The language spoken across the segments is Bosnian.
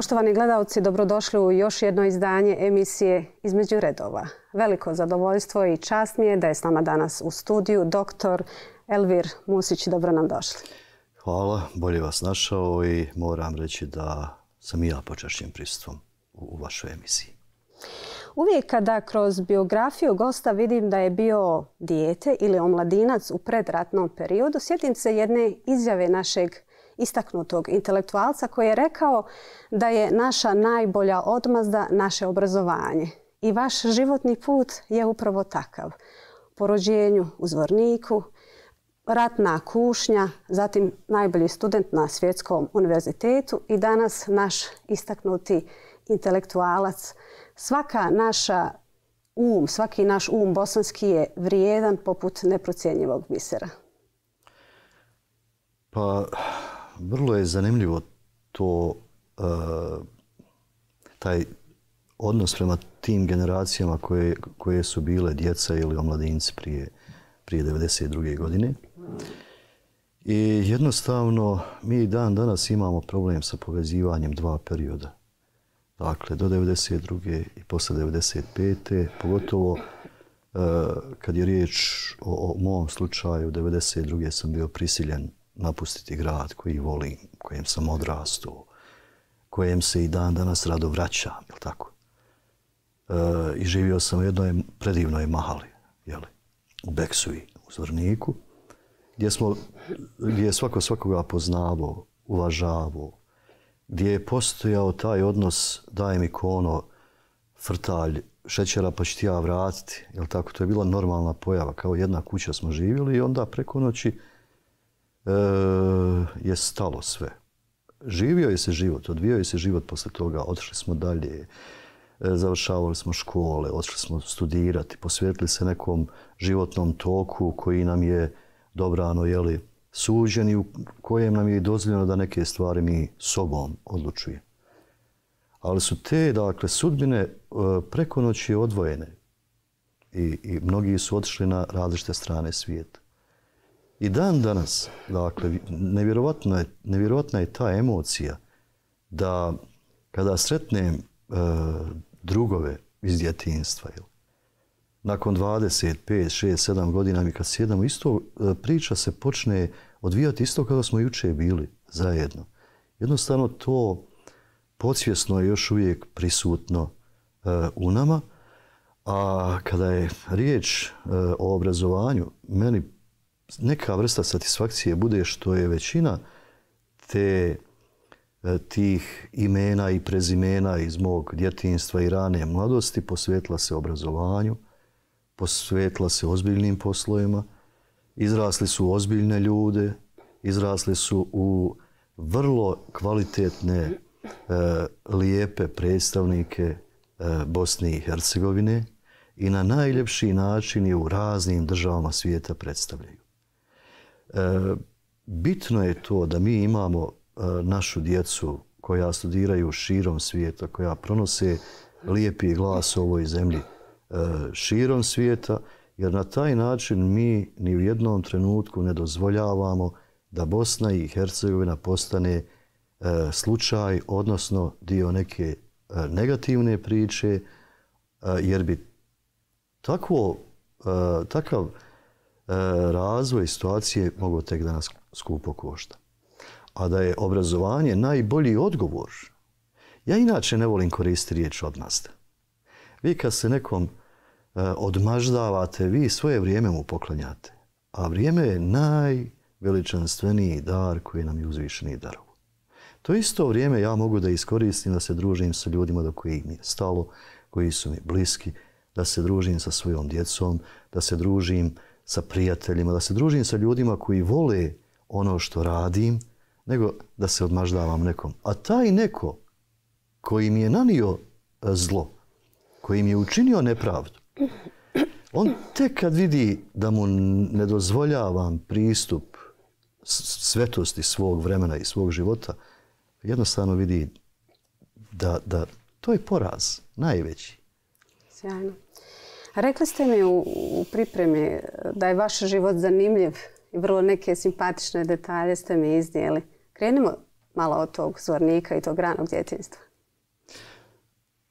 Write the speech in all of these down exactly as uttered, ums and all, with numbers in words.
Poštovani gledalci, dobrodošli u još jedno izdanje emisije Između redova. Veliko zadovoljstvo i čast mi je da je s nama danas u studiju doktor Elvir Musić. Dobro nam došli. Hvala, bolje vas našao i moram reći da sam i ja počašćen prisustvom u vašoj emisiji. Uvijek kada kroz biografiju gosta vidim da je bio dijete ili omladinac u predratnom periodu, sjetim se jedne izjave našeg istaknutog intelektualca koji je rekao da je naša najbolja odmazda naše obrazovanje. I vaš životni put je upravo takav. Po rođenju u Zvorniku, ratna kušnja, zatim najbolji student na Svjetskom univerzitetu i danas naš istaknuti intelektualac. Svaka naša um, svaki naš um bosanski je vrijedan poput neprocjenjivog bisera. Pa, vrlo je zanimljivo to, uh, taj odnos prema tim generacijama koje, koje su bile djeca ili omladinci prije, prije devedeset druge godine. I jednostavno mi dan danas imamo problem sa povezivanjem dva perioda. Dakle, do devedeset druge i posle devedeset pete pogotovo uh, kad je riječ o, o mom slučaju, devedeset druge sam bio prisiljen napustiti grad koji volim, kojem sam odrastao, kojem se i dan danas rado vraćam, jel tako? E, I živio sam u jednoj predivnoj mahali, jeli, u Beksuji, u Zvorniku, gdje, smo, gdje je svako svakoga poznavao, uvažavao, gdje je postojao taj odnos daj mi kono, frtalj, šećera pa ću ti ja vratiti, jel tako? To je bila normalna pojava, kao jedna kuća smo živjeli i onda preko noći E, je stalo sve. Živio je se život, odvijao je se život posle toga, otišli smo dalje, e, završavali smo škole, otišli smo studirati, posvetili se nekom životnom toku koji nam je dobrano, jeli, suđen i u kojem nam je dozvoljeno da neke stvari mi sobom odlučuje. Ali su te, dakle, sudbine e, preko noći odvojene i, i mnogi su otišli na različite strane svijeta. I dan danas, dakle, nevjerovatna je, nevjerovatna je ta emocija da kada sretnem e, drugove iz djetinjstva, jel, nakon dvadeset pet, šest, sedam godina mi kad sjedamo, isto e, priča se počne odvijati isto kao smo juče bili zajedno. Jednostavno to podsvjesno je još uvijek prisutno e, u nama, a kada je riječ e, o obrazovanju, meni neka vrsta satisfakcije bude što je većina te, tih imena i prezimena iz mog djetinjstva i rane mladosti posvetila se obrazovanju, posvetila se ozbiljnim poslovima, izrasli su ozbiljne ljude, izrasli su u vrlo kvalitetne, e, lijepe predstavnike e, Bosne i Hercegovine i na najljepši način je u raznim državama svijeta predstavljaju. E, bitno je to da mi imamo e, našu djecu koja studiraju širom svijeta, koja pronose lijepi glas o ovoj zemlji e, širom svijeta, jer na taj način mi ni u jednom trenutku ne dozvoljavamo da Bosna i Hercegovina postane e, slučaj, odnosno dio neke e, negativne priče, e, jer bi takvo, e, takav razvoj situacije mogu tek da nas skupo košta. A da je obrazovanje najbolji odgovor. Ja inače ne volim koristiti riječ odmazda. Vi kad se nekom odmaždavate, vi svoje vrijeme mu poklanjate. A vrijeme je najveličanstveniji dar koji nam je uzvišeni darovo. To isto vrijeme ja mogu da iskoristim da se družim sa ljudima do kojih mi je stalo, koji su mi bliski, da se družim sa svojom djecom, da se družim sa prijateljima, da se družim sa ljudima koji vole ono što radim, nego da se odmaždavam nekom. A taj neko koji mi je nanio zlo, koji mi je učinio nepravdu, on tek kad vidi da mu ne dozvoljavam pristup svetosti svog vremena i svog života, jednostavno vidi da, da to je poraz, najveći. Sjajno. Rekli ste mi u, u pripremi da je vaš život zanimljiv i vrlo neke simpatične detalje ste mi iznijeli. Krenimo malo od tog Zvornika i tog ranog djetinjstva.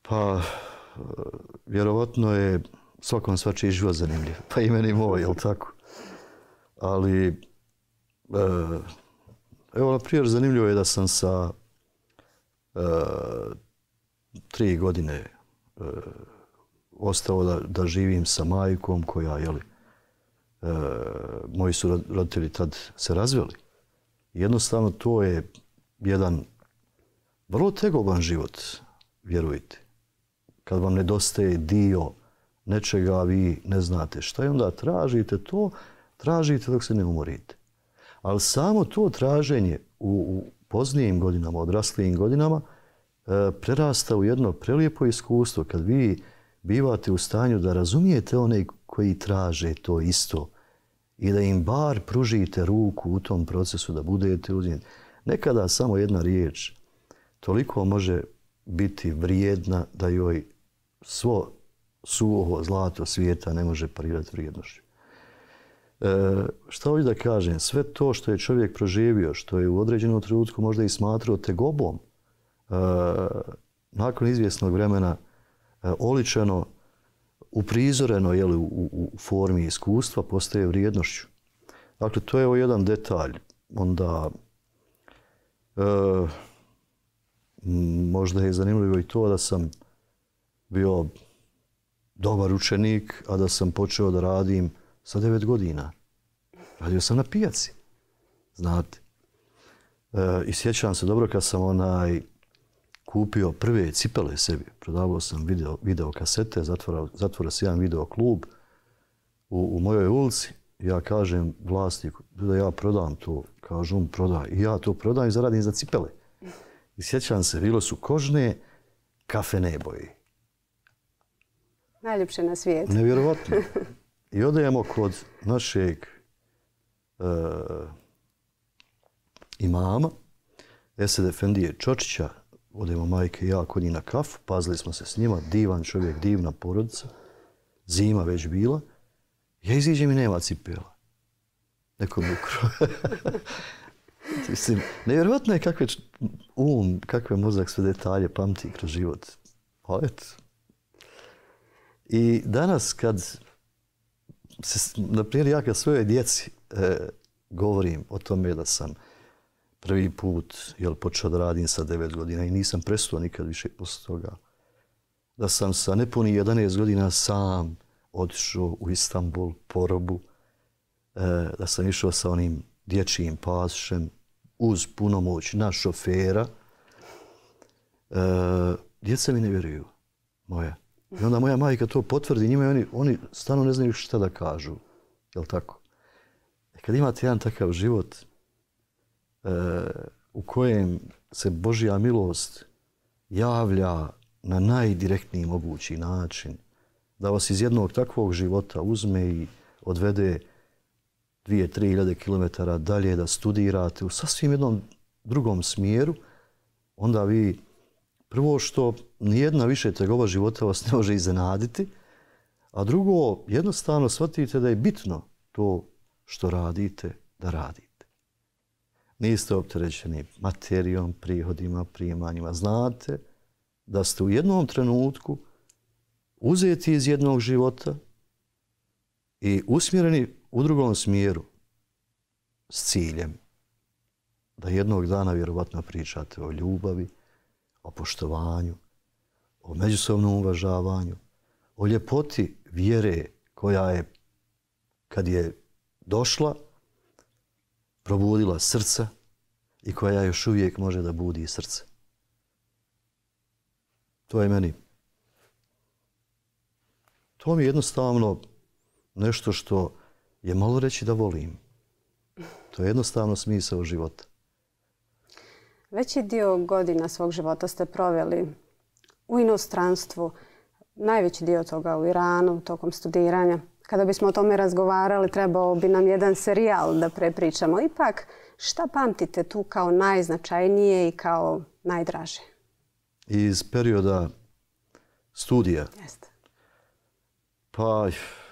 Pa, vjerovatno je svakom svačiji život zanimljiv. Pa i meni moj, jel tako? Ali, e, evo, na primjer, zanimljivo je da sam sa e, tri godine e, ostao da, da živim sa majkom koja, jeli, e, moji su roditelji tad se razveli. Jednostavno, to je jedan vrlo tegoban život, vjerujte. Kad vam nedostaje dio nečega, vi ne znate šta, i onda tražite to, tražite dok se ne umorite. Ali samo to traženje u, u poznijim godinama, odraslijim godinama, e, prerasta u jedno prelijepo iskustvo kad vi bivate u stanju da razumijete one koji traže to isto i da im bar pružite ruku u tom procesu, da budete uz njih. Nekada samo jedna riječ toliko može biti vrijedna da joj svo suho zlato svijeta ne može parirati vrijednošću. E, šta hoću da kažem? Sve to što je čovjek proživio, što je u određenom trenutku možda i smatrao tegobom, e, nakon izvjesnog vremena e, oličeno, uprizoreno, jeli, u, u, u formi iskustva, postaje vrijednošću. Dakle, to je ovo jedan detalj. Onda e, možda je zanimljivo i to da sam bio dobar učenik, a da sam počeo da radim sa devet godina. Radio sam na pijaci, znate. E, I sjećam se dobro kad sam onaj kupio prve cipele sebi. Prodavao sam video, video kasete, zatvorao, zatvorio se jedan video klub u, u mojoj ulici. Ja kažem vlasniku da ja prodam to. Kažu on prodaj. I ja to prodam i zaradim za cipele. I sjećam se, bilo su kožne, kafene boje. Najljepše na svijetu. Nevjerovatno. I odajemo kod našeg e, imama, Esed Efendije Čočića, odajemo majke i ja kod njih na kafu, pazili smo se s njima, divan čovjek, divna porodica, zima već bila. Ja iziđem i nema cipela. Neko bukro. Mislim, nevjerovatno je kakve um, kakve mozak sve detalje pamti kroz život. Pa eto. I danas kad, se, na primjer, ja kad svojoj djeci e, govorim o tome da sam prvi put jel, počeo da radim sa devet godina i nisam prestao nikad više posle toga, da sam sa nepunih jedanaest godina sam otišao u Istanbul po robu, e, da sam išao sa onim dječjim pasošem uz punomoć na šofera. E, djeca mi ne vjeruju, moja. I onda moja majka to potvrdi njima i oni, oni stvarno ne znaju šta da kažu. Jel' tako? E kad imate jedan takav život e, u kojem se Božja milost javlja na najdirektniji mogući način, da vas iz jednog takvog života uzme i odvede dvije, tri hiljade kilometara dalje da studirate u sasvim jednom drugom smjeru, onda vi prvo što nijedna više tegoba života vas ne može iznenaditi, a drugo, jednostavno shvatite da je bitno to što radite, da radite. Niste opterećeni materijom, prihodima, primanjima. Znate da ste u jednom trenutku uzeti iz jednog života i usmjereni u drugom smjeru s ciljem da jednog dana vjerovatno pričate o ljubavi, o poštovanju, o međusobnom uvažavanju, o ljepoti vjere koja je, kad je došla, probudila srca i koja još uvijek može da budi srce. To je meni. To mi je jednostavno nešto što je malo reći da volim. To je jednostavno smisao života. Veći dio godina svog života ste proveli u inostranstvu, najveći dio toga u Iranu, tokom studiranja. Kada bismo o tome razgovarali, trebao bi nam jedan serijal da prepričamo. Ipak, šta pamtite tu kao najznačajnije i kao najdraže? Iz perioda studija? Jeste. Pa,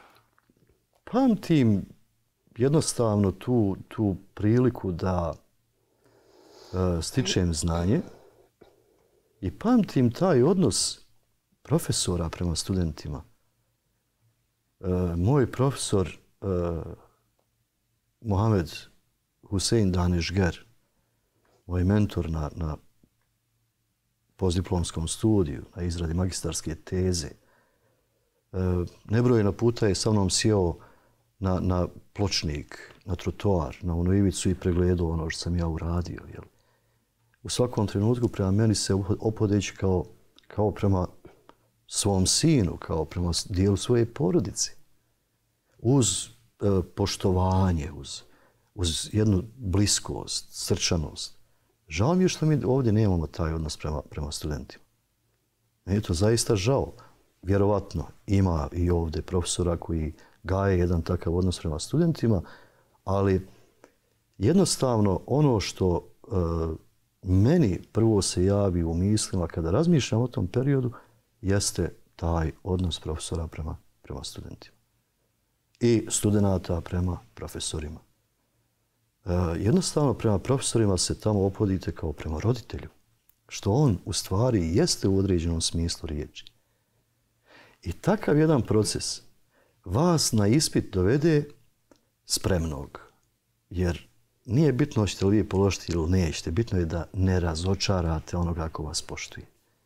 pamtim jednostavno tu, tu priliku da uh, stičem znanje i pamtim taj odnos profesora prema studentima. E, moj profesor e, Mohamed Husein Danešger, moj mentor na, na postdiplomskom studiju, na izradi magistarske teze, e, nebrojeno puta je sa mnom sjeo na, na pločnik, na trotoar, na onu ivicu i pregledao ono što sam ja uradio. Jel? U svakom trenutku prema meni se ophodeći kao, kao prema svom sinu, kao prema dijelu svoje porodice. Uz e, poštovanje, uz, uz jednu bliskost, srčanost. Žao mi je što mi ovdje nemamo taj odnos prema, prema studentima. Meni je to zaista žao. Vjerovatno ima i ovdje profesora koji gaje jedan takav odnos prema studentima, ali jednostavno ono što e, meni prvo se javi u mislima kada razmišljam o tom periodu jeste taj odnos profesora prema, prema studentima i studenata prema profesorima. E, jednostavno prema profesorima se tamo ophodite kao prema roditelju, što on u stvari jeste u određenom smislu riječi. I takav jedan proces vas na ispit dovede spremnog, jer nije bitno hoćete li vi položiti ili nećete, bitno je da ne razočarate onoga ko vas poštuje.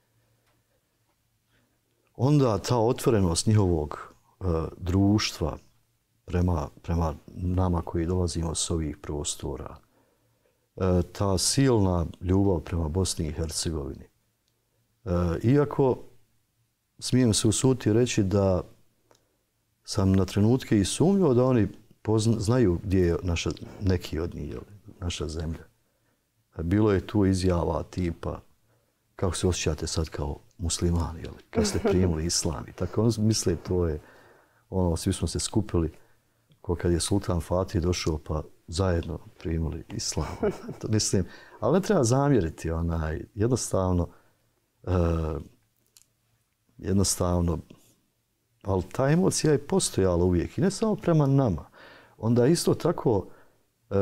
Onda ta otvorenost njihovog e, društva prema, prema nama koji dolazimo s ovih prostora, e, ta silna ljubav prema Bosni i Hercegovini. E, iako smijem se usuditi reći da sam na trenutke i sumnjao da oni pozna, znaju gdje je naša, neki od njih, naša zemlja. Bilo je tu izjava tipa kako se osjećate sad kao muslimani, jel? Kad ste primili islam. I tako on misle to je, ono, svi smo se skupili ko kad je sultan Fatih došao pa zajedno primili islam. To mislim, ali ne treba zamjeriti, onaj, jednostavno, uh, jednostavno, ali ta emocija je postojala uvijek i ne samo prema nama. Onda isto tako e,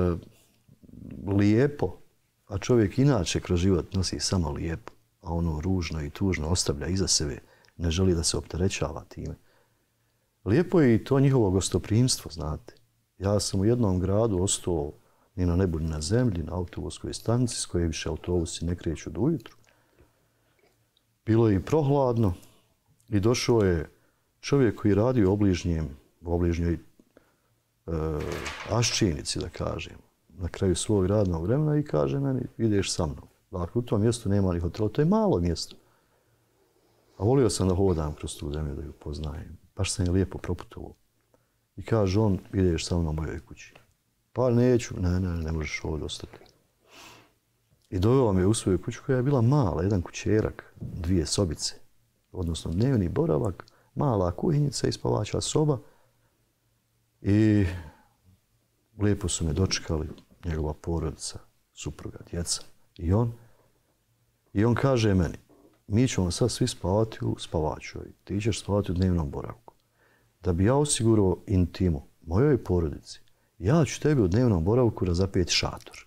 lijepo, a čovjek inače kroz život nosi samo lijepo, a ono ružno i tužno ostavlja iza sebe, ne želi da se opterećava time. Lijepo je i to njihovo gostoprimstvo, znate. Ja sam u jednom gradu ostao ni na nebu ni na zemlji, na autobuskoj stanici s koje više autobusi ne kreću do ujutru. Bilo je i prohladno i došao je čovjek koji radi u obližnjem, u obližnjoj e, Aščinici, da kažem, na kraju svog radnog vremena i kaže meni, ideš sa mnom. Dakle, u tom mjestu nema ni hotela, to je malo mjesto. A volio sam da hodam kroz tu zemlju, da ju poznajem. Baš sam je lijepo proputovao. I kaže on, ideš sa mnom u mojoj kući. Pa neću, ne, ne, ne možeš ovdje ostati. I doveo me u svoju kuću koja je bila mala, jedan kućerak, dvije sobice, odnosno dnevni boravak, mala kuhinjica i spavača soba. I lijepo su me dočekali, njegova porodica, supruga, djeca i on. I on kaže meni, mi ćemo sad svi spavati u spavačoj, ti ćeš spavati u dnevnom boravku. Da bi ja osigurao intimu mojoj porodici, ja ću tebi u dnevnom boravku razapeti šator.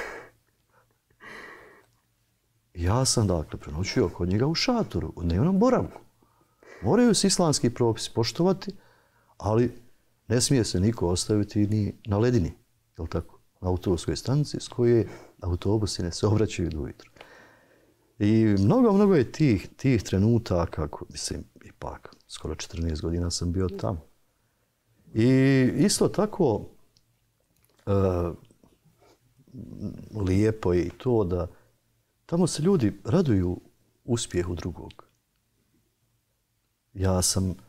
Ja sam dakle prenoćio kod njega u šatoru, u dnevnom boravku. Moraju se islamski propisi poštovati, ali ne smije se niko ostaviti ni na ledini, je li tako? Na autobuskoj stanici s koje autobusi ne se obraćaju do ujutru. I mnogo, mnogo je tih, tih trenutaka, mislim, ipak, skoro četrnaest godina sam bio tamo. I isto tako e, lijepo je i to da tamo se ljudi raduju uspjehu drugog. Ja sam e,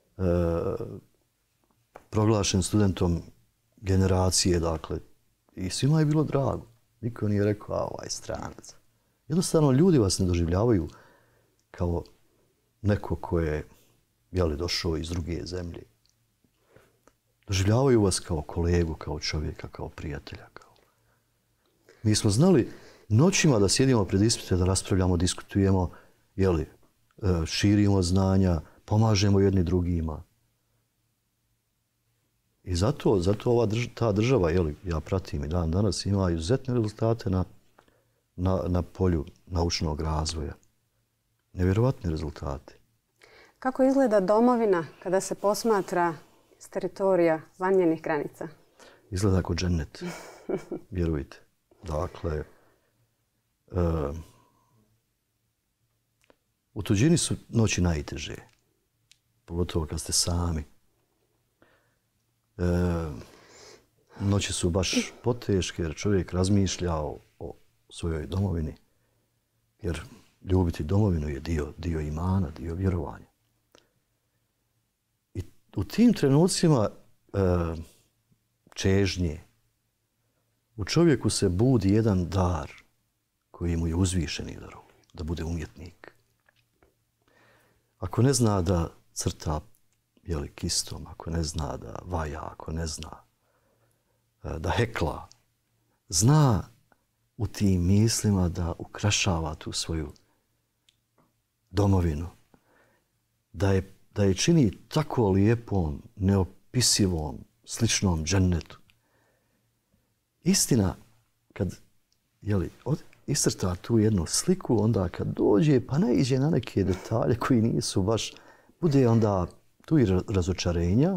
proglašen studentom generacije, dakle, i svima je bilo drago. Niko nije rekao, a ovaj stranac. Jednostavno, ljudi vas ne doživljavaju kao neko ko je, jeli, došao iz druge zemlje. Doživljavaju vas kao kolegu, kao čovjeka, kao prijatelja. Kao... Mi smo znali noćima da sjedimo pred ispite, da raspravljamo, diskutujemo, jeli, širimo znanja, pomažemo jedni drugima. I zato, zato ova drž ta država, jeli, ja pratim i dan danas, ima izuzetne rezultate na, na, na polju naučnog razvoja. nevjerovatni rezultati. Kako izgleda domovina kada se posmatra s teritorija van njenih granica? Izgleda kao džennet, vjerujte. Dakle, e, u tuđini su noći najteže, pogotovo kad ste sami. E, noći su baš poteške jer čovjek razmišlja o, o svojoj domovini, jer ljubiti domovinu je dio, dio imana, dio vjerovanja. I u tim trenucima e, čežnje u čovjeku se budi jedan dar koji mu je uzvišeni dar, da bude umjetnik. Ako ne zna da crta jeli, kistom, ako ne zna da vaja, ako ne zna da hekla, zna u tim mislima da ukrašava tu svoju domovinu, da je, da je čini tako lijepom, neopisivom, sličnom džennetu. Istina, kad jeli, od, iscrta tu jednu sliku, onda kad dođe pa naiđe na neke detalje koji nisu baš, bude onda tu i razočarenja,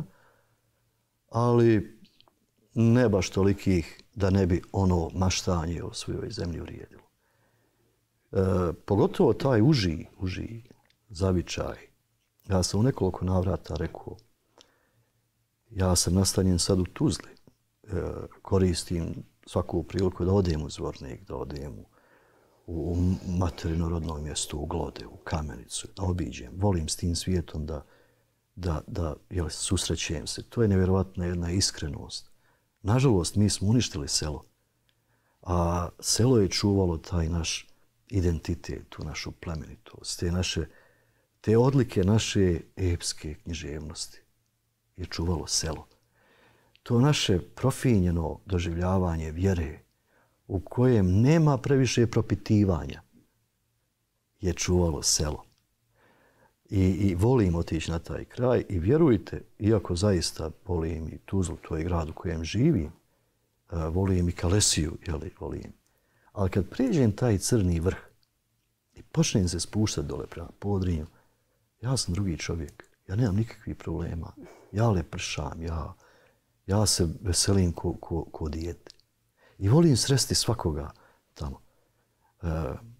ali ne baš tolikih da ne bi ono maštanje o svojoj zemlji urijedilo. E, pogotovo taj uži, uži zavičaj. Ja sam u nekoliko navrata rekao, ja sam nastanjen sad u Tuzli. E, koristim svaku priliku da odem u Zvornik, da odem u, u materino rodno mjesto, u Glode, u Kamenicu, da obiđem. Volim s tim svijetom da, da, da jel, susrećem se. To je nevjerovatna jedna iskrenost. Nažalost, mi smo uništili selo, a selo je čuvalo taj naš identitet, tu našu plemenitost, te, naše, te odlike naše epske književnosti je čuvalo selo. To naše profinjeno doživljavanje vjere u kojem nema previše propitivanja je čuvalo selo. I, i volim otići na taj kraj i vjerujte, iako zaista volim i Tuzlu, to je grad u kojem živim, volim i Kalesiju, jeli, volim. Ali kad prijeđem taj crni vrh i počnem se spuštati dole prema Podrinju, ja sam drugi čovjek, ja nemam nikakvih problema, ja lepršam, ja, ja se veselim ko, ko, ko dijete. I volim sresti svakoga tamo. E,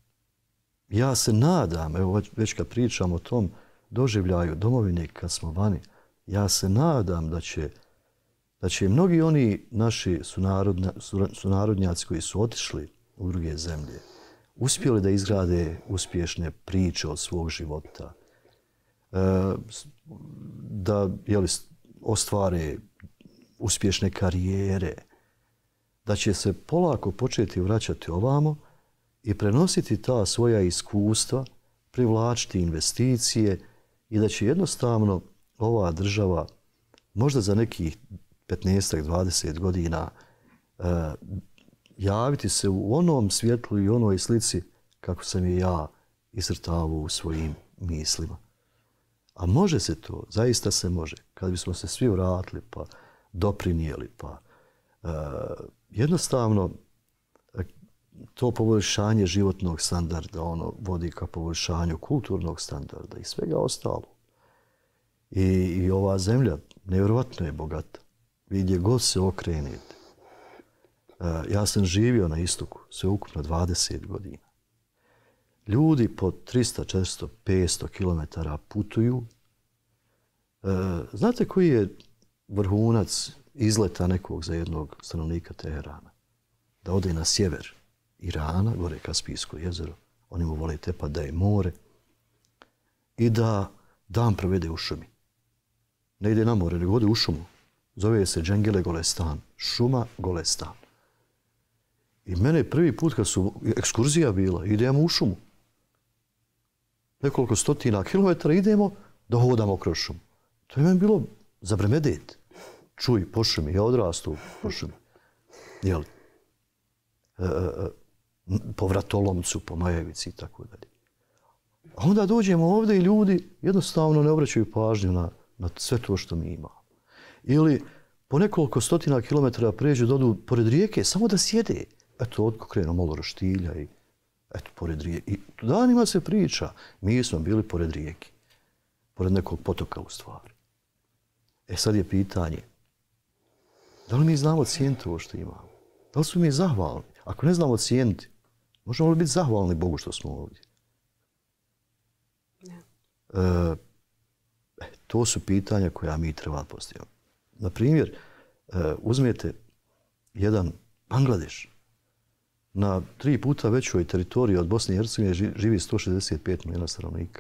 ja se nadam, evo već kad pričam o tom doživljaju domovine kad smo vani, ja se nadam da će, da će mnogi oni naši sunarodnja, sunarodnjaci koji su otišli u druge zemlje, uspjeli da izgrade uspješne priče od svog života, e, da jeli, ostvare uspješne karijere, da će se polako početi vraćati ovamo i prenositi ta svoja iskustva, privlačiti investicije i da će jednostavno ova država možda za nekih petnaest do dvadeset godina e, javiti se u onom svjetlu i onoj slici kako sam je ja iscrtavao u svojim mislima. A može se to, zaista se može. Kad bismo se svi vratili pa doprinijeli, pa e, jednostavno to poboljšanje životnog standarda, ono vodi ka poboljšanju kulturnog standarda i svega ostalo. I, i ova zemlja nevjerovatno je bogata. Vi gdje god se okrenete. E, ja sam živio na istoku sve ukupno dvadeset godina. Ljudi po trista, četiristo, petsto kilometara putuju. E, znate koji je vrhunac izleta nekog za jednog stanovnika Teherana? Da ode na sjever Irana, gore Kaspijsko jezero, oni mu vole tepat da je more, i da dan provede u šumi. Ne ide na more, nego ode u šumu. Zove se Džengele Golestan, šuma Golestan. I mene prvi put kad su ekskurzija bila, idemo u šumu. Nekoliko stotina kilometara idemo da hodamo kroz šumu. To je meni bilo za bremedet. Čuj, po šumi, ja odrastu po šumi. Jel? E, e, po Vratolomcu, po Majevici i tako dalje. A onda dođemo ovdje i ljudi jednostavno ne obraćaju pažnju na, na sve to što mi imamo. Ili po nekoliko stotina kilometara pređu da odu pored rijeke samo da sjede. Eto, otko krenu malo roštilja i Eto, pored rijeke. I danima se priča. Mi smo bili pored rijeke. Pored nekog potoka u stvari. E sad je pitanje. Da li mi znamo cijeniti ovo što imamo? Da li smo mi zahvalni? Ako ne znamo cijeniti, možemo li biti zahvalni Bogu što smo ovdje? Ne. E, to su pitanja koja mi treba postaviti. Na primjer, e, uzmete jedan Bangladeš. Na tri puta većoj teritoriji od Bosne i Hercegovine živi sto šezdeset pet milijuna stanovnika.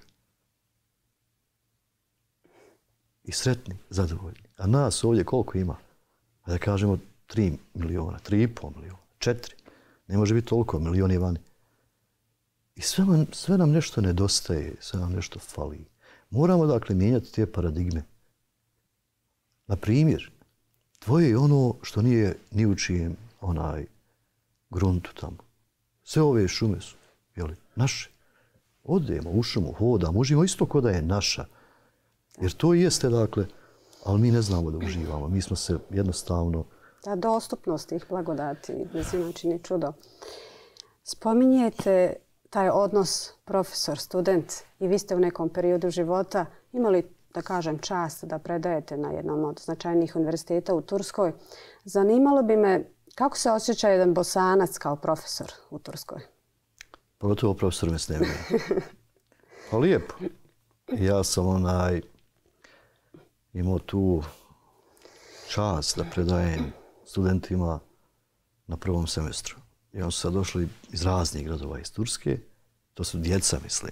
I sretni, zadovoljni. A nas ovdje koliko ima? Da kažemo tri miliona, tri i pol miliona, četiri. Ne može biti toliko, milion je vani. I sve nam, sve nam nešto nedostaje, sve nam nešto fali. Moramo dakle mijenjati te paradigme. Na primjer, tvoje je ono što nije ni u čijem onaj gruntu tamo. Sve ove šume su, jeli, naše. Odemo u šumu, hodamo, uživamo isto ko da je naša. Jer to jeste, dakle, ali mi ne znamo da uživamo. Mi smo se jednostavno... Ta dostupnost tih blagodati, mislim, čini čudo. Spominjete taj odnos profesor-student i vi ste u nekom periodu života imali, da kažem, čast da predajete na jednom od značajnijih univerziteta u Turskoj. Zanimalo bi me kako se osjeća jedan Bosanac kao profesor u Turskoj? Pogotovo profesor Mesnevija. Pa lijepo. Ja sam onaj imao tu čast da predajem studentima na prvom semestru. I oni su sad došli iz raznih gradova iz Turske. To su djeca, mislim.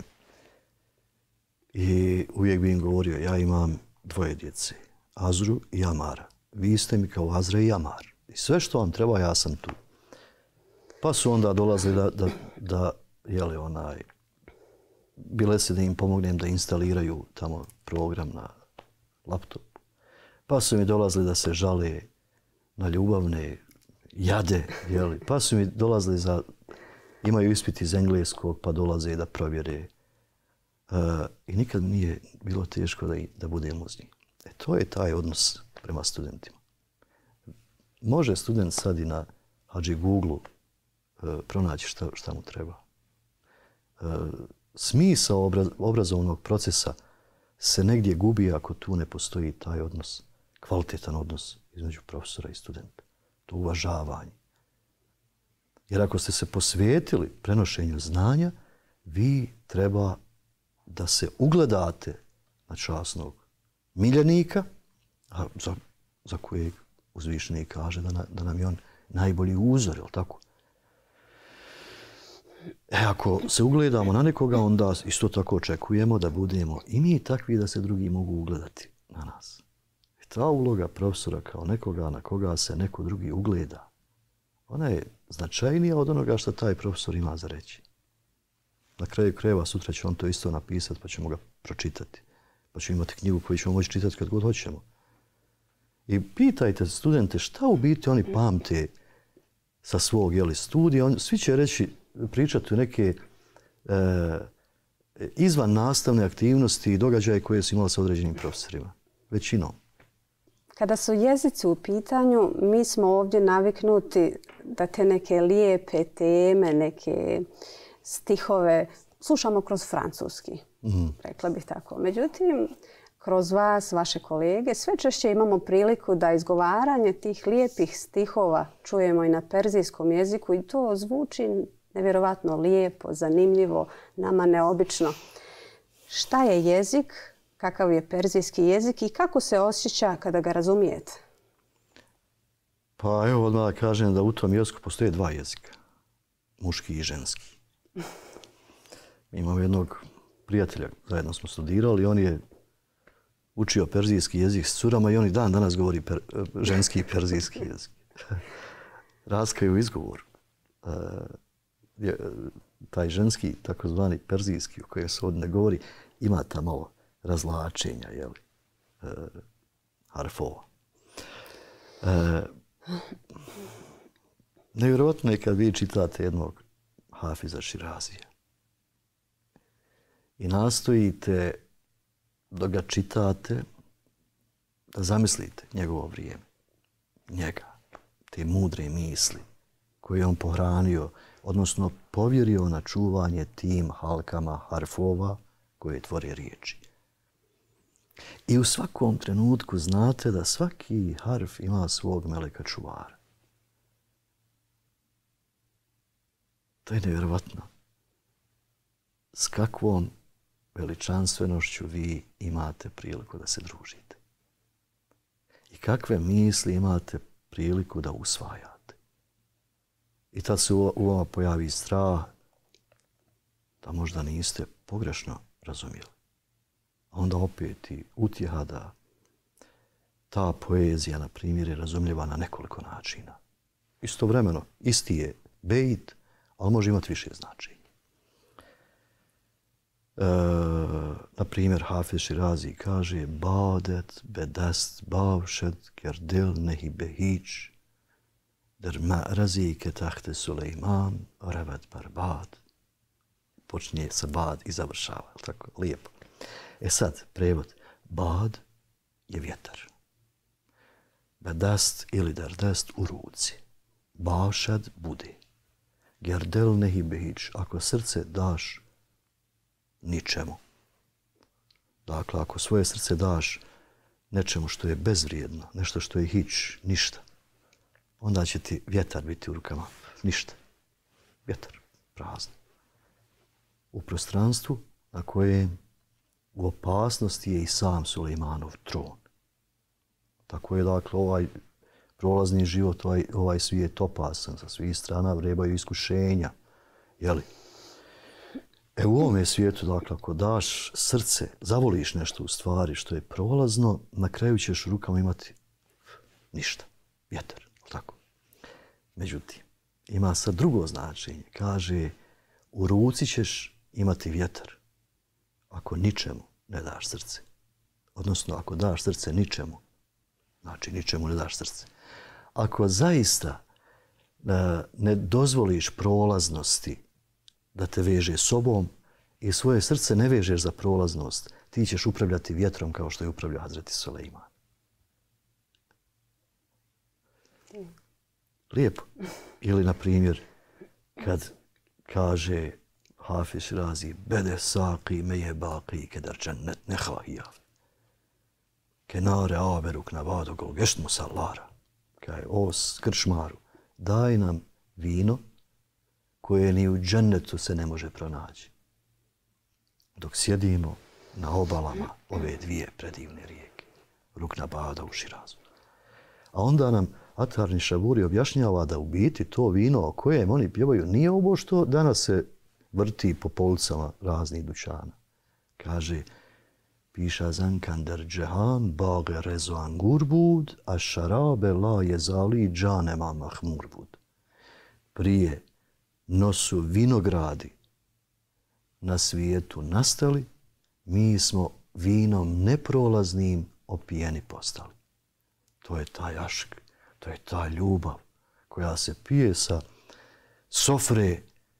I uvijek bi im govorio, ja imam dvoje djece, Azru i Amara. Vi ste mi kao Azra i Amar. I sve što vam treba, ja sam tu. Pa su onda dolazili da, da, da jeli onaj, bile se da im pomognem da instaliraju tamo program na laptopu. Pa su mi dolazili da se žale na ljubavne jade, jeli. Pa su mi dolazili za, imaju ispit iz engleskog, pa dolaze da provjere. Uh, I nikad nije bilo teško da, da budem uz njih. E, to je taj odnos prema studentima. Može student sad i na Hadži Google uh, pronaći šta, šta mu treba. Uh, smisao obraz, obrazovnog procesa se negdje gubi ako tu ne postoji taj odnos, kvalitetan odnos između profesora i studenta. To uvažavanje. Jer ako ste se posvetili prenošenju znanja, vi treba da se ugledate na časnog miljenika, a za, za kojeg uzvišeni kaže da, na, da nam je on najbolji uzor, je li tako? E, ako se ugledamo na nekoga, onda isto tako očekujemo da budemo i mi takvi da se drugi mogu ugledati na nas. I ta uloga profesora kao nekoga na koga se neko drugi ugleda, ona je značajnija od onoga što taj profesor ima za reći. Na kraju krajeva sutra će on to isto napisati pa ćemo ga pročitati. Pa ćemo imati knjigu koju ćemo moći čitati kad god hoćemo. I pitajte studente šta u biti oni pamte sa svog jeli, studija. On, svi će reći, pričati o neke e, izvan nastavne aktivnosti i događaje koje su imali sa određenim profesorima. Većinom. Kada su jezici u pitanju, mi smo ovdje naviknuti da te neke lijepe teme, neke stihove slušamo kroz francuski, mm. rekla bih tako. Međutim, kroz vas, vaše kolege, sve češće imamo priliku da izgovaranje tih lijepih stihova čujemo i na perzijskom jeziku i to zvuči nevjerovatno lijepo, zanimljivo, nama neobično. Šta je jezik? Kakav je perzijski jezik i kako se osjeća kada ga razumijete? Pa evo odmah da kažem da u tom jeziku postoje dva jezika. Muški i ženski. Imamo jednog prijatelja, zajedno smo studirali i on je učio perzijski jezik s curama i on i dan danas govori per, ženski i perzijski jezik. Raskaju izgovor. E, taj ženski, takozvani perzijski, o kojem se ovdje ne govori, ima tamo malo razlačenja, jeli, e, harfova. E, nevjerovatno je kad vi čitate jednog Hafiza Širazija i nastojite da ga čitate, da zamislite njegovo vrijeme, njega, te mudre misli koje je on pohranio, odnosno povjerio na čuvanje tim halkama harfova koje tvore riječi. I u svakom trenutku znate da svaki harf ima svog meleka čuvara. To je nevjerovatno. S kakvom veličanstvenošću vi imate priliku da se družite. I kakve misli imate priliku da usvajate. I tad se u vama pojavi strah da možda niste pogrešno razumjeli. A onda opet i utjeha da ta poezija, na primjer, je razumljiva na nekoliko načina. Istovremeno, isti je bejt, ali može imati više značenja. E, na primjer, Hafiz Širazi kaže Badet bedest bavšed kerdil nehi behić der ma'razi ke tahte Sulejman revet bar bad. Počinje sa bad i završava. Tako, lijepo. E sad, prevod. Bad je vjetar. Bedest ili derdest u ruci. Bavšed bude. Gerdel nehi behić. Ako srce daš ničemu. Dakle, ako svoje srce daš nečemu što je bezvrijedno, nešto što je hić, ništa, onda će ti vjetar biti u rukama. Ništa. Vjetar. Prazno. U prostranstvu na kojem u opasnosti je i sam Sulejmanov tron. Tako je, dakle, ovaj prolazni život, ovaj, ovaj svijet opasan, sa svih strana vrebaju iskušenja. Jeli? E u ovome svijetu, dakle, ako daš srce, zavoliš nešto u stvari što je prolazno, na kraju ćeš u rukama imati ništa. Vjetar. Tako. Međutim, ima sad drugo značenje. Kaže, u ruci ćeš imati vjetar ako ničemu ne daš srce. Odnosno, ako daš srce ničemu, znači ničemu ne daš srce. Ako zaista ne dozvoliš prolaznosti da te veže sobom i svoje srce ne vežeš za prolaznost, ti ćeš upravljati vjetrom kao što je upravljao Hazreti Sulejman. Lijepo. Ili, na primjer, kad kaže Hafiz Širazi bede saqi meje baqi kedar džennet nehahijav. Kenare aberuk na vadogol gešt musallara. Kaže, o krčmaru, daj nam vino koje ni u džennetu se ne može pronaći. Dok sjedimo na obalama ove dvije predivne rijeke, Rukna Bada u Širazu. A onda nam Atar Nišaburi objašnjava da u biti to vino o kojem oni pjevaju nije ovo što danas se vrti po policama raznih dućana. Kaže, piša zankander džehan bage rezoan gurbud, a šarabe la jezali džanema mahmur bud. Prije nosu vinogradi na svijetu nastali, mi smo vinom neprolaznim opijeni postali. To je taj ašk, to je ta ljubav koja se pije sa sofre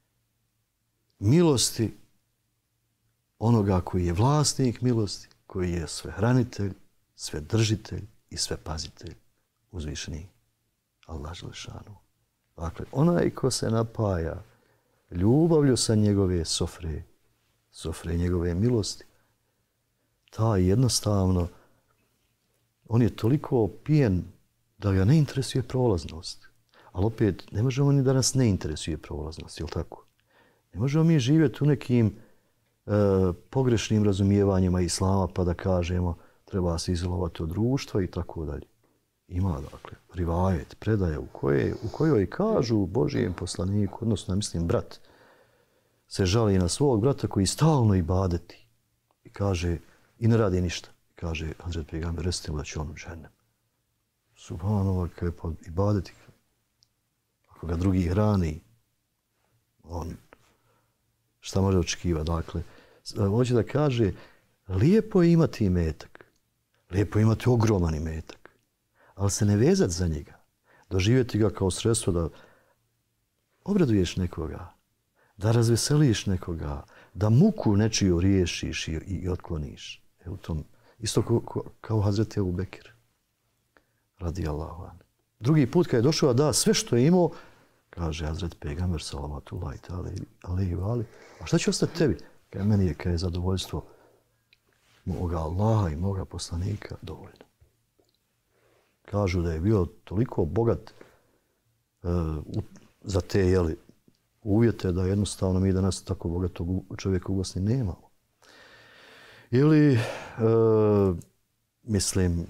milosti onoga koji je vlasnik milosti, koji je svehranitelj, svedržitelj i svepazitelj, uzvišeni Allah Želešanu. Dakle, onaj ko se napaja ljubavlju sa njegove sofre, sofre njegove milosti, taj jednostavno, on je toliko opijen da ga ne interesuje prolaznost. Ali opet, ne možemo ni da nas ne interesuje prolaznost, je li tako? Ne možemo mi živjeti u nekim e, pogrešnim razumijevanjima islama pa da kažemo treba se izolovati od društva i tako dalje. Ima, dakle, rivajet, predaje u, koje, u kojoj kažu Božijem poslaniku, odnosno, mislim, brat, se žali na svog brata koji stalno ibadeti i kaže, i ne radi ništa. Kaže, Hazret Pejgamber, recite mu da će on u džennem. Subhanallah, kaj pa ibadeti. Ako ga drugi hrani, on šta može očekivati? Dakle, hoće da kaže, lijepo je imati imetak, lijepo je imati ogroman imetak, ali se ne vezati za njega, doživjeti ga kao sredstvo da obraduješ nekoga, da razveseliš nekoga, da muku nečiju riješiš i, i otkloniš. E, u tom, isto ko, ko, kao Hazreti Ebu Bekir, radijallahu anhu. Drugi put kad je došao da sve što je imao, Kaže Hazret Pegamber salamatullahi alejhi ve ali. A šta će ostati tebi? Kaže, meni je kad je zadovoljstvo moga Allaha i moga poslanika dovoljno. Kažu da je bio toliko bogat uh, za te jeli, uvjete da jednostavno mi danas tako bogatog čovjeka u Bosni nemamo. Ili, uh, mislim,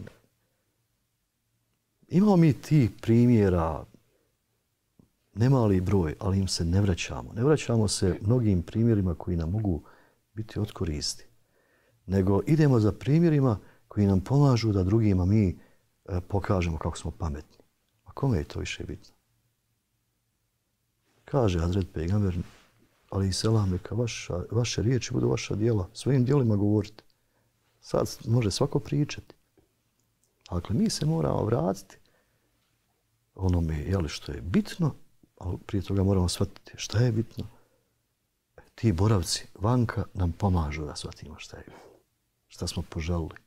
imamo mi tih primjera nemali broj, ali im se ne vraćamo. Ne vraćamo se mnogim primjerima koji nam mogu biti od koristi. Nego idemo za primjerima koji nam pomažu da drugima mi e, pokažemo kako smo pametni. A kome je to više bitno? Kaže Hazret Pejgamber, ali i selam, neka vaša, vaše riječi budu vaša djela. Svojim djelima govorite. Sad može svako pričati. Dakle, mi se moramo vratiti onome jeli, što je bitno, ali prije toga moramo shvatiti šta je bitno. Ti boravci vanka nam pomažu da shvatimo šta je bitno. Šta smo poželili.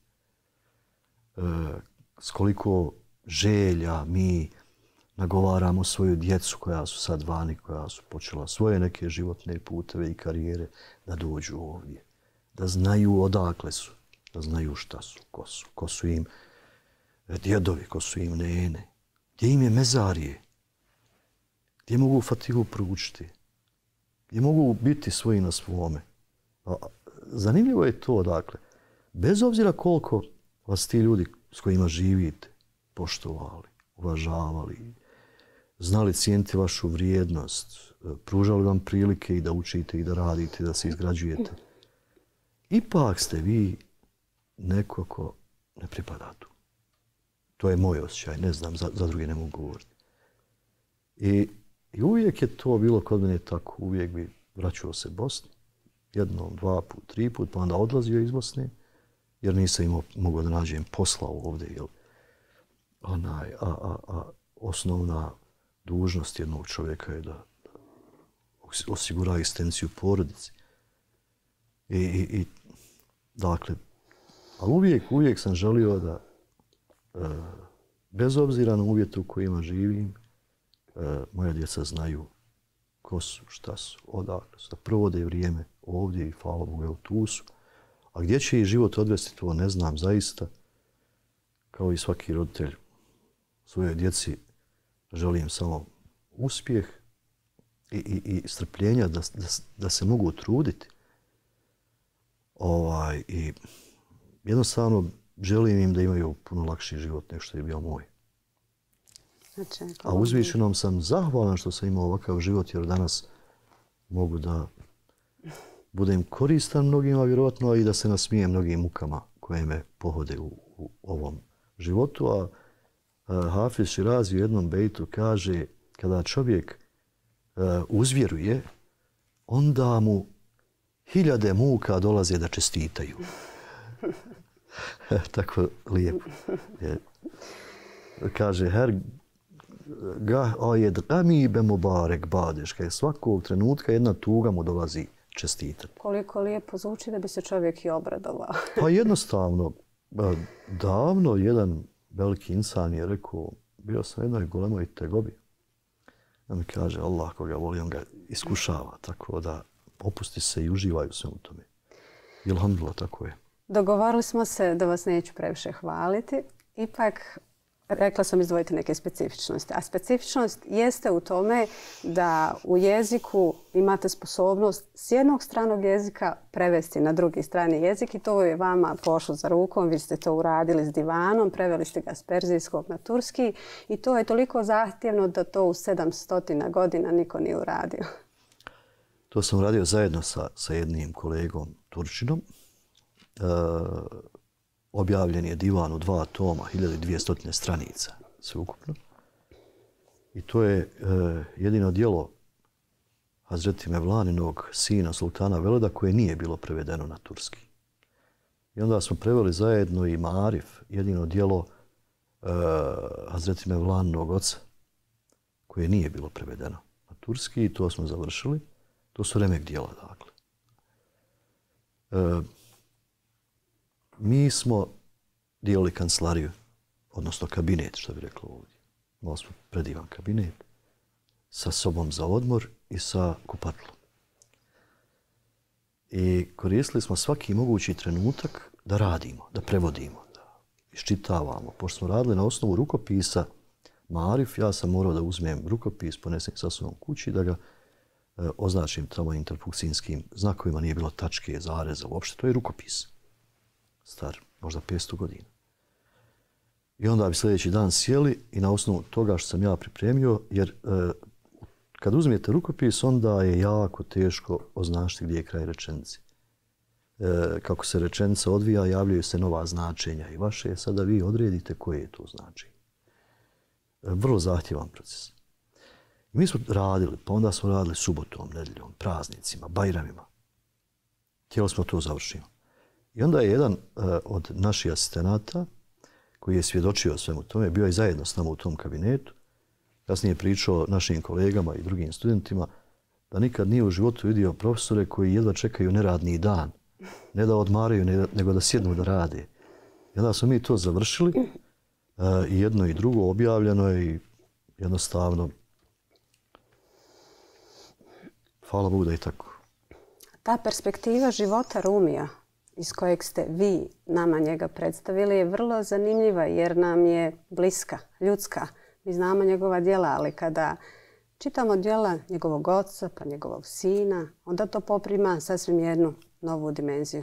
E, s koliko želja mi nagovaramo svoju djecu koja su sad vani, koja su počela svoje neke životne puteve i karijere da dođu ovdje. Da znaju odakle su. Da znaju šta su, ko su. Ko su im djedovi, ko su im nene. Gdje im je mezarije. Gdje mogu fatihu proučiti. Gdje mogu biti svoji na svome. A, zanimljivo je to, dakle, bez obzira koliko vas ti ljudi s kojima živite poštovali, uvažavali, znali cijeniti vašu vrijednost, pružali vam prilike i da učite i da radite, da se izgrađujete, ipak ste vi neko ko ne pripada tu. To je moj osjećaj, ne znam, za, za druge ne mogu govoriti. I, I uvijek je to bilo kod mene tako, uvijek bi vraćao se Bosni, jednom, dva put, tri put, pa onda odlazio iz Bosne, jer nisam imao, mogao da nađem posla ovdje. Jel? Onaj, a, a, a osnovna dužnost jednog čovjeka je da, da osigura egzistenciju porodici. I, i, i dakle, ali uvijek, uvijek sam želio da, e, bez obzira na uvjete u kojima živim, e, moja djeca znaju ko su, šta su, odakle su, da provode vrijeme ovdje i hvala Bogu, evo tu su. A gdje će ih život odvesti, to ne znam zaista. Kao i svaki roditelj svojoj djeci želim samo uspjeh i, i, i strpljenja da, da, da se mogu truditi. Ovaj, i jednostavno želim im da imaju puno lakši život nego što je bio moj. Znači, a uzvišenom sam zahvalan što sam imao ovakav život, jer danas mogu da budem koristan mnogima, vjerovatno, i da se nasmijem mnogim mukama koje me pohode u, u ovom životu. A, a Hafiz Širazi u jednom bejtu kaže, kada čovjek a, uzvjeruje, onda mu hiljade muka dolaze da čestitaju. Tako lijepo. Je. Kaže, her ga ajed gami be mubarek badeš, kad svakog trenutka jedna tuga mu dolazi čestitati. Koliko lijepo zvuči da bi se čovjek i obradovao. Pa jednostavno, davno jedan veliki insan je rekao, bio sam u jednoj golemoj tegobi. On mi kaže, Allah koga voli, on ga iskušava, tako da opusti se i uživaj u svemu tome. I alhamdulillah, tako je. Dogovorili smo se da vas neću previše hvaliti. Ipak, rekla sam izdvojiti neke specifičnosti. A specifičnost jeste u tome da u jeziku imate sposobnost s jednog stranog jezika prevesti na drugi strani jezik i to je vama pošlo za rukom. Vi ste to uradili s divanom, preveli ste ga s perzijskog na turski i to je toliko zahtjevno da to u sedamsto godina niko nije uradio. To sam radio zajedno sa, sa jednim kolegom Turčinom. E, objavljen je divan u dva toma, hiljadu dvjesto stranica sveukupno. I to je e, jedino djelo Hazreti Mevlaninog sina sultana Veleda koje nije bilo prevedeno na turski. I onda smo preveli zajedno i Marif, jedino djelo e, Hazreti Mevlaninog oca koje nije bilo prevedeno na turski i to smo završili. To su remek djela, dakle. E, mi smo dijelili kancelariju, odnosno kabinet, što bi reklo ovdje. Imali smo predivan kabinet. sa sobom za odmor i sa kupatlom. I koristili smo svaki mogući trenutak da radimo, da prevodimo, da iščitavamo. Pošto smo radili na osnovu rukopisa Marif, ja sam morao da uzmem rukopis, ponesem sa sobom kući, da ga e, označim tamo interpunkcijskim znakovima, nije bilo tačke, zareza, uopšte. To je rukopis. Star, možda petsto godina. I onda bi sljedeći dan sjeli i na osnovu toga što sam ja pripremio, jer e, kad uzmete rukopis, onda je jako teško označiti gdje je kraj rečenice. E, kako se rečenica odvija, javljaju se nova značenja i vaše je sada vi odredite koje je to značenje. E, vrlo zahtjevan proces. I mi smo radili, pa onda smo radili subotom, nedjeljom, praznicima, bajramima. Htjeli smo to završiti. I onda je jedan e, od naših asistenata, koji je svjedočio o svemu tome, bio je zajedno s nama u tom kabinetu, kasnije pričao našim kolegama i drugim studentima da nikad nije u životu vidio profesore koji jedva čekaju neradni dan. Ne da odmaraju, nego da sjednu da rade. I onda smo mi to završili i jedno i drugo objavljeno je i jednostavno hvala Bogu da je tako. Ta perspektiva života Rumija iz kojeg ste vi nama njega predstavili je vrlo zanimljiva jer nam je bliska, ljudska. Mi znamo njegova djela, ali kada čitamo djela njegovog oca pa njegovog sina, onda to poprima sasvim jednu novu dimenziju.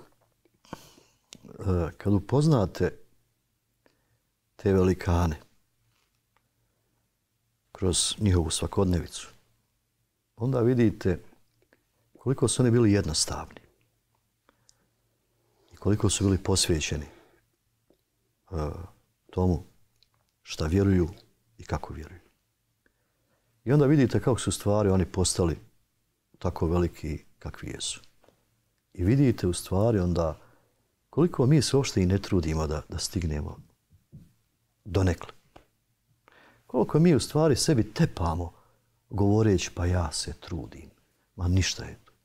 Kad upoznate te velikane kroz njihovu svakodnevicu, onda vidite koliko su oni bili jednostavni i koliko su bili posvećeni tomu šta vjeruju i kako vjeruju. I onda vidite kako su stvari oni postali tako veliki kakvi jesu. I vidite u stvari onda koliko mi se uopšte i ne trudimo da, da stignemo donekle. Koliko mi u stvari sebi tepamo govoreći pa ja se trudim. Ma ništa je to.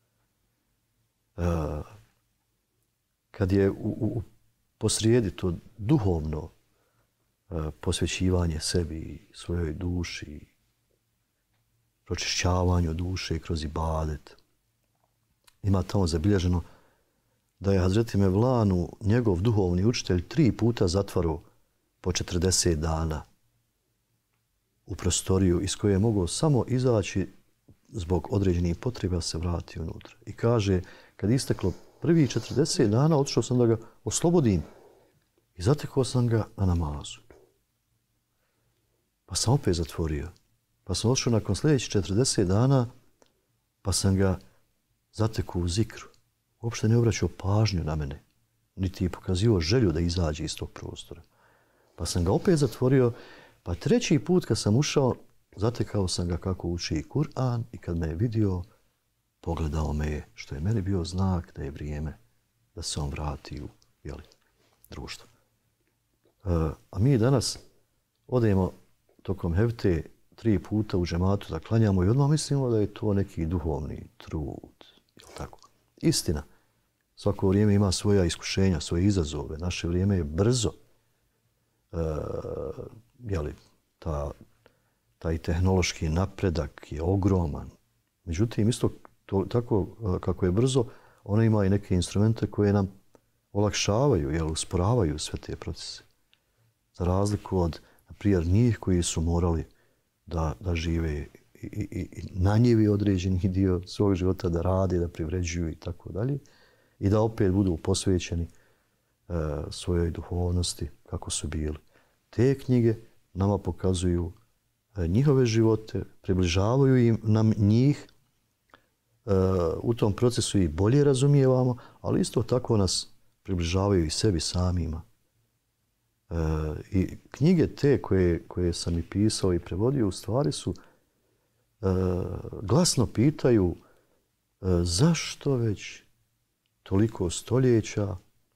E, kad je u, u, posrijedi to duhovno e, posvećivanje sebi i svojoj duši, pročišćavanju duše kroz ibadet, ima tamo zabilježeno da je Hazreti Mevlanu, njegov duhovni učitelj, tri puta zatvarao po četrdeset dana u prostoriju iz koje je mogao samo izaći zbog određenih potreba se vrati unutra. I kaže, kad isteklo prvi četrdeset dana, otišao sam da ga oslobodim i zatekao sam ga na namazu. Pa sam opet zatvorio. Pa sam otišao nakon sljedećih četrdeset dana, pa sam ga zatekao u zikru. Uopšte ne obraćao pažnju na mene, niti je pokazivao želju da izađe iz tog prostora. Pa sam ga opet zatvorio, pa treći put kad sam ušao, zatekao sam ga kako uči Kur'an i kad me je vidio, pogledao me je, što je meni bio znak da je vrijeme da se on vrati u jeli, društvo. E, a mi danas odemo tokom hefte tri puta u džematu da klanjamo i odmah mislimo da je to neki duhovni trud. Jel tako? Istina. Svako vrijeme ima svoja iskušenja, svoje izazove. Naše vrijeme je brzo. E, jeli, ta, taj tehnološki napredak je ogroman. Međutim, isto to, tako kako je brzo, ono ima i neke instrumente koje nam olakšavaju, jel, usporavaju sve te procese. Za razliku od, na primjer, njih koji su morali da, da žive i, i, i na njivi određeni dio svog života, da rade, da privređuju i tako dalje. I da opet budu posvećeni e, svojoj duhovnosti kako su bili. Te knjige nama pokazuju e, njihove živote, približavaju im nam njih, e, u tom procesu i bolje razumijevamo, ali isto tako nas približavaju i sebi samima. E, I knjige te koje, koje sam i pisao i prevodio u stvari su e, glasno pitaju e, zašto već toliko stoljeća,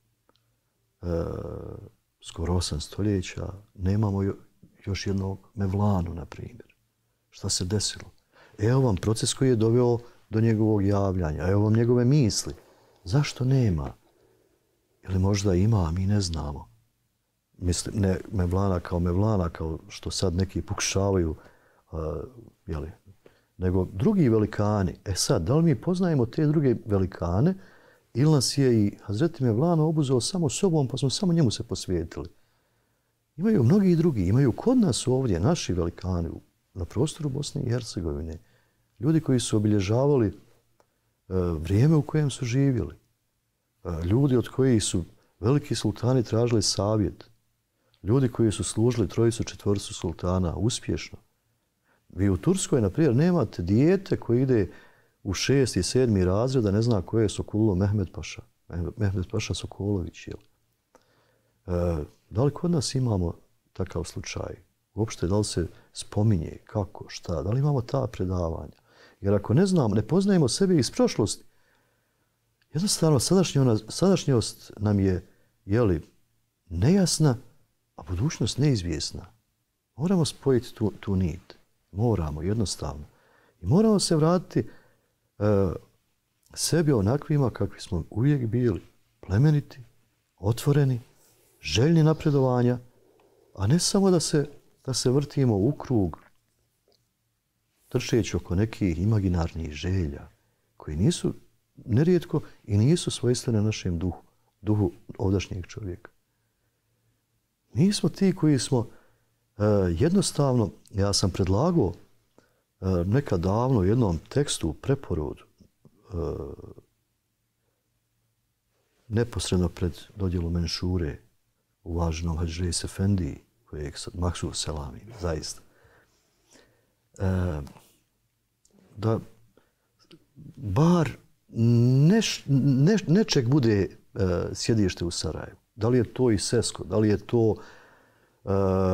e, skoro osam stoljeća, nemamo jo, još jednog Mevlanu, na primjer. Šta se desilo? Evo vam proces koji je doveo do njegovog javljanja. Evo vam njegove misli. Zašto nema? Ili možda ima, a mi ne znamo. Mislim, ne Mevlana kao Mevlana, kao što sad neki pokušavaju uh, jeli, nego drugi velikani. E sad, da li mi poznajemo te druge velikane ili nas je i Hazreti Mevlana obuzeo samo sobom pa smo samo njemu se posvijetili? Imaju mnogi drugi, imaju kod nas ovdje naši velikani na prostoru Bosne i Hercegovine. Ljudi koji su obilježavali e, vrijeme u kojem su živjeli. E, ljudi od kojih su veliki sultani tražili savjet. Ljudi koji su služili trojicu, četvrcu sultana uspješno. Vi u Turskoj, na primjer, nemate dijete koji ide u šesti i sedmi razred, da ne zna koje je Sokullo Mehmed Paša. Mehmed Paša Sokolović. Jel? E, da li kod nas imamo takav slučaj? Uopšte, da li se spominje kako, šta? Da li imamo ta predavanja? Jer ako ne znamo, ne poznajemo sebe iz prošlosti, jednostavno sadašnjost nam je, jeli, nejasna, a budućnost neizvjesna. Moramo spojiti tu, tu nit. Moramo, jednostavno. I moramo se vratiti e, sebi onakvima kakvi smo uvijek bili. Plemeniti, otvoreni, željni napredovanja, a ne samo da se, da se vrtimo u krug, trčeći oko nekih imaginarnih želja, koji nisu nerijetko i nisu svojstvene našem duhu, duhu ovdašnjeg čovjeka. Mi smo ti koji smo e, jednostavno, ja sam predlagao e, nekad davno u jednom tekstu, preporodu, e, neposredno pred dodjelu menšure uvaženom Hadži Reis Efendiji, kojeg sad Maksud selamim, zaista. E, da bar neš, ne, nečeg bude e, sjedište u Sarajevu. Da li je to i Sesko, da li je to e,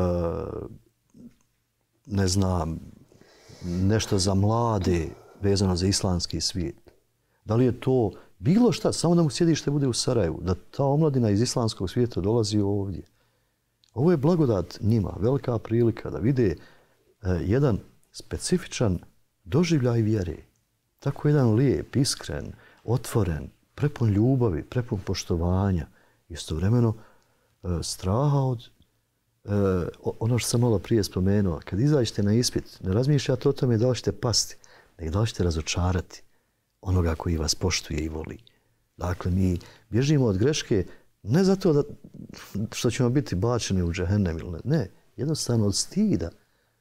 ne znam, nešto za mlade vezano za islamski svijet. Da li je to bilo šta, samo da mu sjedište bude u Sarajevu, da ta omladina iz islamskog svijeta dolazi ovdje. Ovo je blagodat njima, velika prilika da vide e, jedan specifičan doživljaj vjere. Tako jedan lijep, iskren, otvoren, prepun ljubavi, prepun poštovanja, istovremeno e, straha od e, ono što sam malo prije spomenuo. Kad izađete na ispit, ne razmišljate o tome da li ćete pasti, nego da li ćete razočarati onoga koji vas poštuje i voli. Dakle, mi bježimo od greške ne zato da, što ćemo biti bačeni u džehennem ili ne. Ne, jednostavno od stida,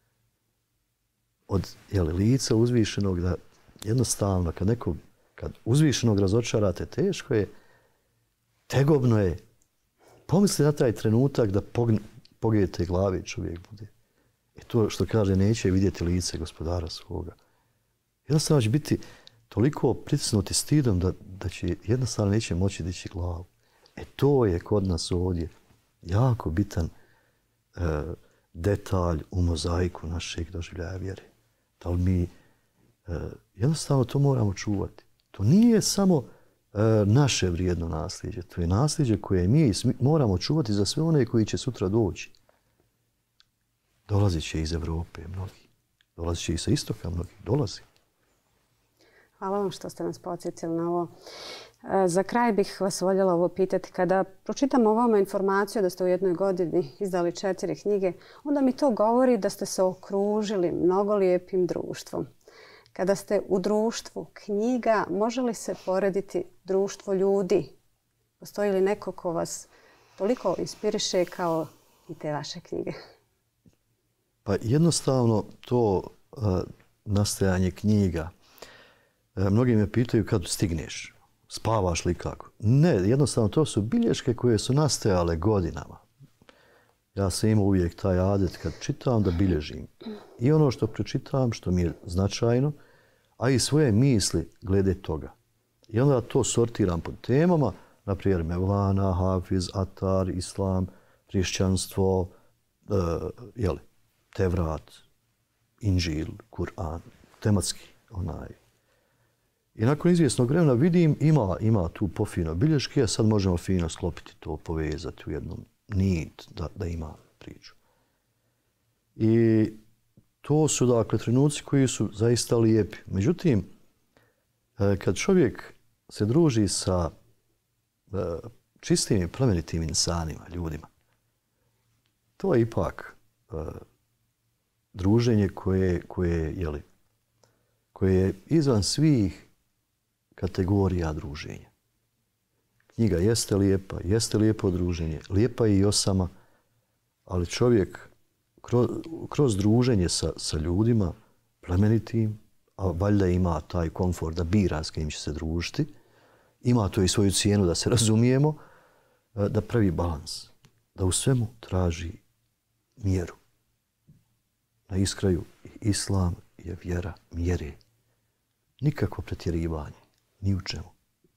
od jeli, lica uzvišenog, da jednostavno kad nekog, kad uzvišenog razočarate, teško je, tegobno je. Pomisli na taj trenutak da pogijete glave čovjek bude. I to što kaže, neće vidjeti lice gospodara svoga. Jednostavno će biti toliko pritisnuti stidom da, da će jednostavno neće moći dići glavu. E to je kod nas ovdje jako bitan e, detalj u mozaiku našeg doživljaja vjere. Da li mi e, jednostavno to moramo čuvati. To nije samo e, naše vrijedno nasljeđe. To je nasljeđe koje mi moramo čuvati za sve one koji će sutra doći. Dolazit će iz Evrope mnogi. Dolazit će i sa istoka mnogi. Dolazi. Hvala vam što ste nas podsjetili na ovo. Za kraj bih vas voljela ovo pitati. Kada pročitam ovome informaciju da ste u jednoj godini izdali četiri knjige, onda mi to govori da ste se okružili mnogo lijepim društvom. Kada ste u društvu knjiga, može li se porediti društvo ljudi? Postoji li neko ko vas toliko inspiriše kao i te vaše knjige? Pa jednostavno to uh, nastajanje knjiga. Uh, mnogi me pitaju kad stigneš. Spavaš li kako? Ne, jednostavno to su bilješke koje su nastajale godinama. Ja sam imao uvijek taj adet kad čitam da bilježim. I ono što pročitam, što mi je značajno, a i svoje misli glede toga. I onda to sortiram pod temama, na primjer Mevlana, Hafiz, Atar, Islam, hrišćanstvo, uh, jeli, Tevrat, Inđil, Kur'an, tematski onaj. I nakon izvjesnog vremena vidim ima, ima tu pofino bilješke, a sad možemo fino sklopiti to, povezati u jednom nit da, da ima priču. I to su dakle trenuci koji su zaista lijepi. Međutim, kad čovjek se druži sa čistim i plemenitim insanima, ljudima, to je ipak druženje koje, koje, jeli, koje je izvan svih kategorija druženja. Knjiga jeste lijepa, jeste lijepo druženje, lijepa je i osama, ali čovjek kroz, kroz druženje sa, sa ljudima plemenitim, a valjda ima taj komfort da bira s kim će se družiti, ima to i svoju cijenu da se razumijemo, da pravi balans, da u svemu traži mjeru. Na iskraju islam je vjera mjere. Nikakvo pretjerivanje, ni u čemu.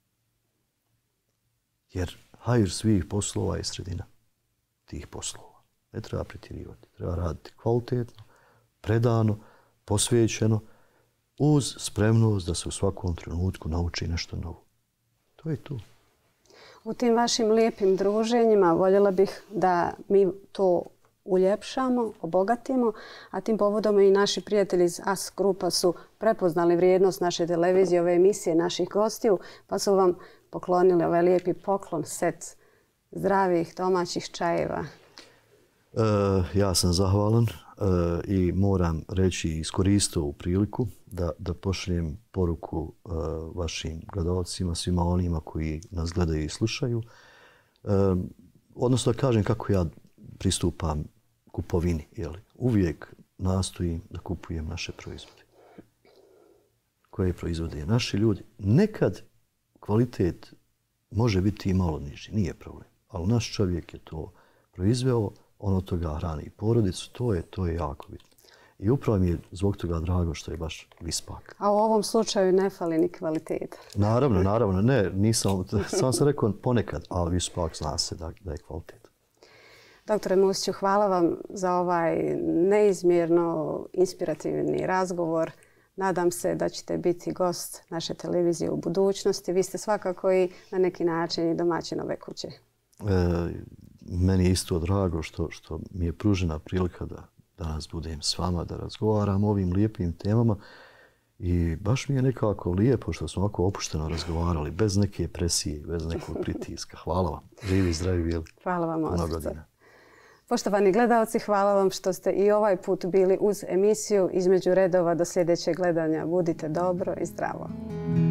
Jer hajr svih poslova je sredina tih poslova. Ne treba pretjerivati, treba raditi kvalitetno, predano, posvećeno, uz spremnost da se u svakom trenutku nauči nešto novo. To je to. U tim vašim lijepim druženjima voljela bih da mi to uljepšamo, obogatimo, a tim povodom i naši prijatelji iz A S grupa su prepoznali vrijednost naše televizije, ove emisije, naših gostiju, pa su vam poklonili ovaj lijepi poklon, set zdravih domaćih čajeva. E, ja sam zahvalan e, i moram reći i iskoristiti ovu priliku da, da pošaljem poruku e, vašim gledalcima, svima onima koji nas gledaju i slušaju. E, odnosno da kažem kako ja pristupam kupovini. Jeli? Uvijek nastojim da kupujem naše proizvode. Koje proizvode naši ljudi. Nekad kvalitet može biti i malo niži, nije problem. Ali naš čovjek je to proizveo, on od toga hrani i porodicu, to je, to je jako bitno. I upravo mi je zbog toga drago što je baš Vispak. A u ovom slučaju ne fali ni kvaliteta. Naravno, naravno, ne, nisam, sam sam rekao ponekad, ali Vispak zna se da, da je kvalitet. Doktore Musiću, hvala vam za ovaj neizmjerno inspirativni razgovor. Nadam se da ćete biti gost naše televizije u budućnosti. Vi ste svakako i na neki način i domaćin ove kuće. E, meni je isto drago što, što mi je pružena prilika da danas budem s vama, da razgovaram o ovim lijepim temama. I baš mi je nekako lijepo što smo ovako opušteno razgovarali, bez neke presije, bez nekog pritiska. Hvala vam. Živi, zdravi bili. Hvala vam, Ostrice. Poštovani gledalci, hvala vam što ste i ovaj put bili uz emisiju Između redova. Do sljedećeg gledanja. Budite dobro i zdravo.